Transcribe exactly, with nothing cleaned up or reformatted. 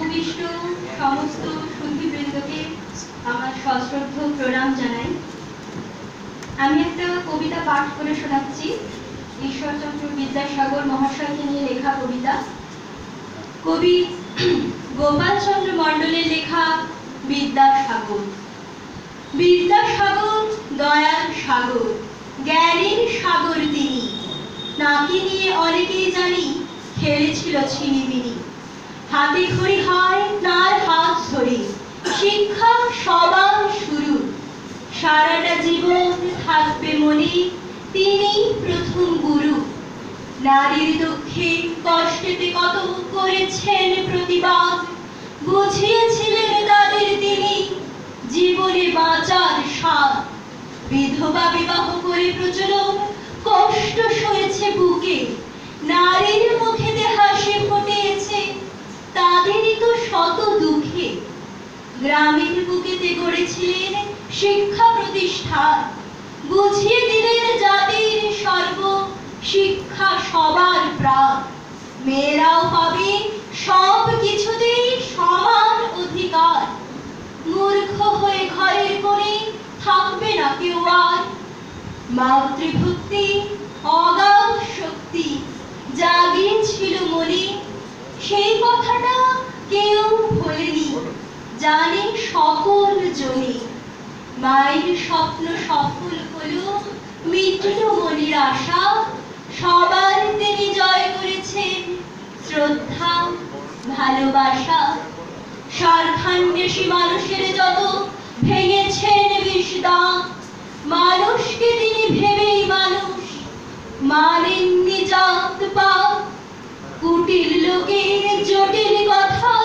উপবিষ্ট সমস্ত সুধীবৃন্দকে আমার সশ্রদ্ধ প্রণাম জানাই। আমি একটা কবিতা পাঠ করে শোনাচ্ছি, ঈশ্বরচন্দ্র বিদ্যাসাগর মহাশয়কে নিয়ে লেখা কবিতা। কবি গোপাল চন্দ্র মণ্ডলের লেখা বিদ্যাসাগর। বিদ্যাসাগর দয়ার সাগর, জ্ঞানীর সাগর তিনি, নাকি নিয়ে অনেকেই জানি খেলেছিল ছিনিমিনি। হাতে খড়ি হয় তার হাত ধরে, শিক্ষা সবার শুরু, সারাটা জীবন থাকবে মনে তিনি প্রথম গুরু। নারীর দুঃখে কষ্টেতে কত করেছেন প্রতিবাদ, বুঝিয়েছিলেন তাদের তিনি জীবনে বাঁচার স্বাদ। বিধবা বিবাহ করে প্রচলন কষ্ট সয়েছে বুকে, নারীর মুখেতে হাসি ফুটিয়েছে তাদেরই তো শত দুঃখে। গ্রামের বুকেতে গড়েছিলেন শিক্ষা প্রতিষ্ঠান, বুঝিয়ে দিলেন জাতির সর্ব শিক্ষা সবার প্রাণ। মেয়েরাও পাবে সব কিছুতেই সমান অধিকার, মূর্খ হয়ে ঘরের কোণে থাকবে না কেউ আর। মাতৃভক্তি অগাধ শক্তি জাগিয়েছিল মনে, সেই কথাটা কেউ ভোলেনি, জানে সকল জনে। মায়ের স্বপ্ন সফল হলো, মিটল মনের আশা, সবার তিনি জয় করেছেন শ্রদ্ধা ভালোবাসা। স্বার্থান্বেষী মানুষের যত ভেঙেছেন বিষদান, মানুষকে তিনি ভেবেই মানুষ মানেননি জাত পাত। কুটিল লোকের জটিল কথা